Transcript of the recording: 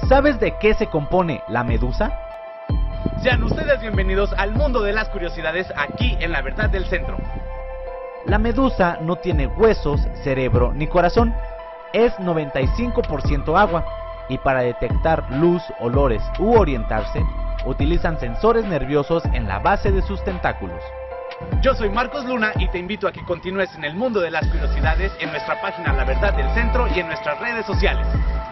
¿Sabes de qué se compone la medusa? Sean ustedes bienvenidos al mundo de las curiosidades aquí en La Verdad del Centro. La medusa no tiene huesos, cerebro ni corazón. Es 95% agua y para detectar luz, olores u orientarse, utilizan sensores nerviosos en la base de sus tentáculos. Yo soy Marcos Luna y te invito a que continúes en el mundo de las curiosidades en nuestra página La Verdad del Centro y en nuestras redes sociales.